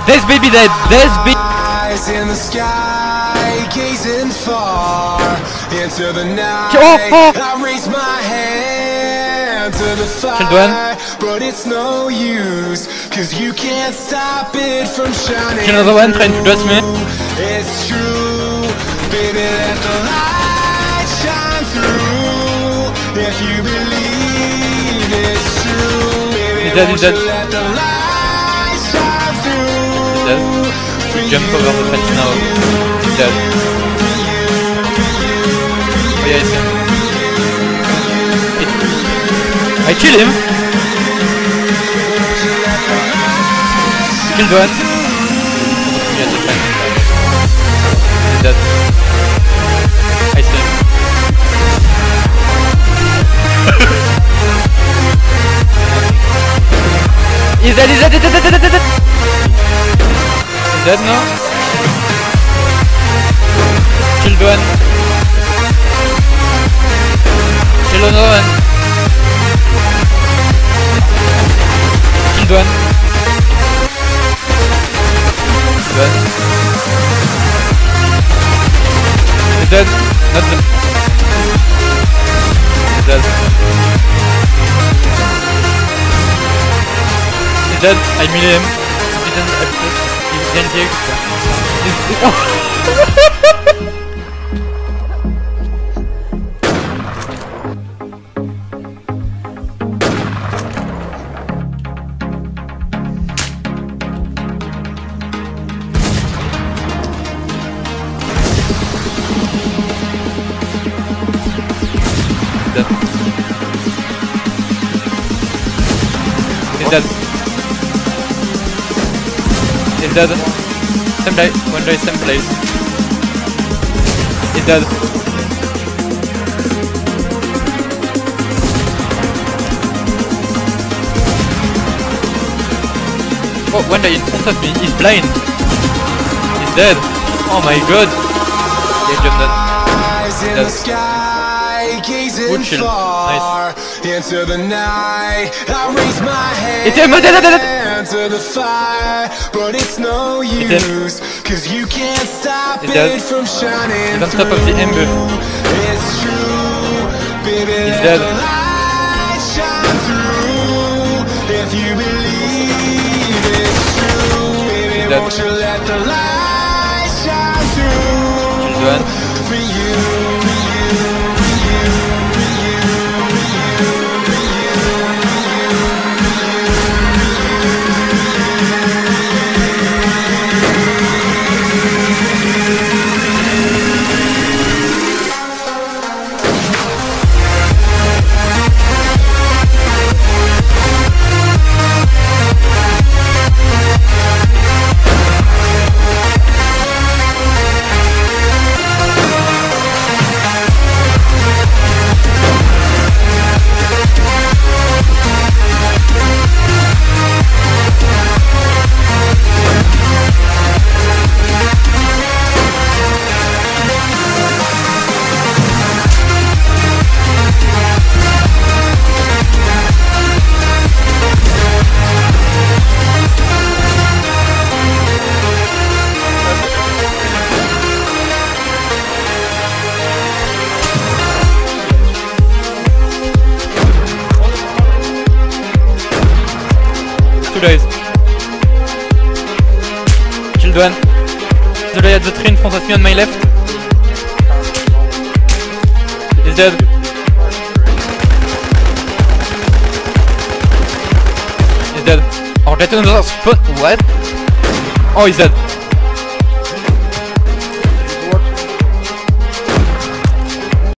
This baby dead. This baby. Eyes in the sky, gazing far into the night. Oh. I raise my hand to the Children. fire, but it's no use, cause you can't stop it from shining. Kill another one trying to dress me. It's true, baby, let the light shine through. If you believe it's true, baby, He's dead, won't he's dead. you let the light shine through. He's dead. We jump over the fence now. He's dead. Oh yeah, it's him. I kill him. Killed one. Yeah, the fence. He's dead. I see him. He's dead, he's dead, he's dead, he's dead, he's dead. He's dead now. Killed one. Kill another one. Killed one. Killed one. He's dead. Not dead. He's dead. He's dead. I melee him. He didn't exist. He's didn't exist. He's dead. He's dead. Same day, one day, same place. He's dead. Oh, one day in front of me, he's blind. He's dead. Oh my god. Yeah, jump dead. Dead. Good shield. Nice. Into the night, I raise my hand to the fire, but it's no use, cause you can't stop it from shining. He's on top of the ember. It's true, baby, he's dead. let the light shine through. If you believe it's true, baby, won't you let the light shine through. For you. Guys. Killed one. The guy at the tree in front of me on my left. He's dead. He's dead. Oh, get another spot. What? Oh, he's dead.